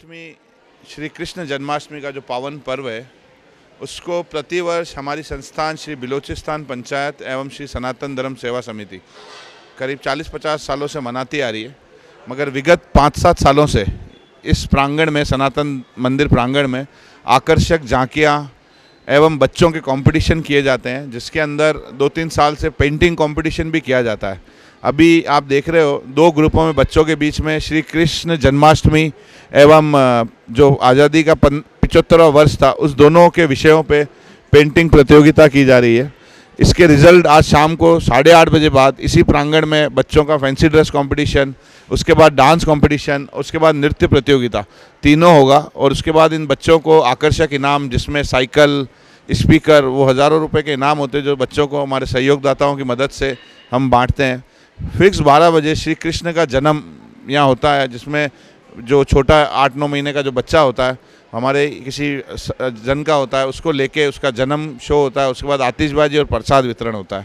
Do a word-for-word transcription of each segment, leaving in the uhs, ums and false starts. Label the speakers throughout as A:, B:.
A: जन्माष्टमी श्री कृष्ण जन्माष्टमी का जो पावन पर्व है उसको प्रतिवर्ष हमारी संस्थान श्री बिलोचिस्तान पंचायत एवं श्री सनातन धर्म सेवा समिति करीब चालीस पचास सालों से मनाती आ रही है। मगर विगत पाँच सात सालों से इस प्रांगण में, सनातन मंदिर प्रांगण में आकर्षक झांकियाँ एवं बच्चों के कंपटीशन किए जाते हैं, जिसके अंदर दो तीन साल से पेंटिंग कंपटीशन भी किया जाता है। अभी आप देख रहे हो दो ग्रुपों में बच्चों के बीच में श्री कृष्ण जन्माष्टमी एवं जो आज़ादी का पचहत्तरवां वर्ष था उस दोनों के विषयों पे पेंटिंग प्रतियोगिता की जा रही है। इसके रिजल्ट आज शाम को साढ़े आठ बजे बाद इसी प्रांगण में बच्चों का फैंसी ड्रेस कंपटीशन, उसके बाद डांस कंपटीशन, उसके बाद नृत्य प्रतियोगिता तीनों होगा। और उसके बाद इन बच्चों को आकर्षक इनाम, जिसमें साइकिल, स्पीकर, वो हज़ारों रुपए के इनाम होते हैं जो बच्चों को हमारे सहयोगदाताओं की मदद से हम बांटते हैं। फिक्स बारह बजे श्री कृष्ण का जन्म यहाँ होता है, जिसमें जो छोटा आठ नौ महीने का जो बच्चा होता है हमारे किसी जन का होता है, उसको लेके उसका जन्म शो होता है। उसके बाद आतिशबाजी और प्रसाद वितरण होता है।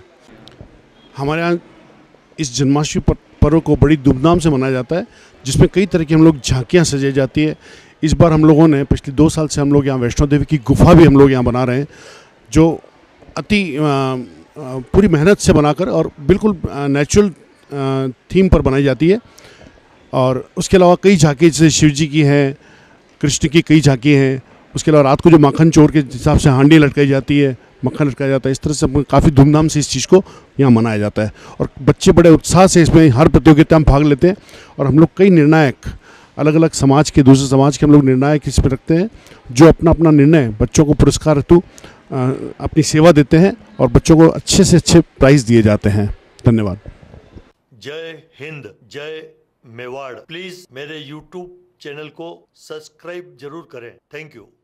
B: हमारे यहाँ इस जन्माष्टमी पर्व को बड़ी धूमधाम से मनाया जाता है, जिसमें कई तरह की हम लोग झांकियाँ सजाई जाती है। इस बार हम लोगों ने पिछले दो साल से हम लोग यहाँ वैष्णो देवी की गुफा भी हम लोग यहाँ बना रहे हैं, जो अति पूरी मेहनत से बनाकर और बिल्कुल नेचुरल थीम पर बनाई जाती है। और उसके अलावा कई झांकी जैसे शिव जी की हैं, कृष्ण की कई झांकी हैं। उसके अलावा रात को जो माखन चोर के हिसाब से हांडी लटकाई जाती है, मक्खन लटकाया जाता है, इस तरह से काफ़ी धूमधाम से इस चीज़ को यहाँ मनाया जाता है। और बच्चे बड़े उत्साह से इसमें हर प्रतियोगिता में भाग लेते हैं। और हम लोग कई निर्णायक अलग अलग समाज के, दूसरे समाज के हम लोग निर्णायक इसमें रखते हैं, जो अपना अपना निर्णय बच्चों को पुरस्कार हेतु अपनी सेवा देते हैं और बच्चों को अच्छे से अच्छे प्राइज़ दिए जाते हैं। धन्यवाद।
C: जय हिंद, जय मेवाड़। प्लीज मेरे यूट्यूब चैनल को सब्सक्राइब जरूर करें। Thank you.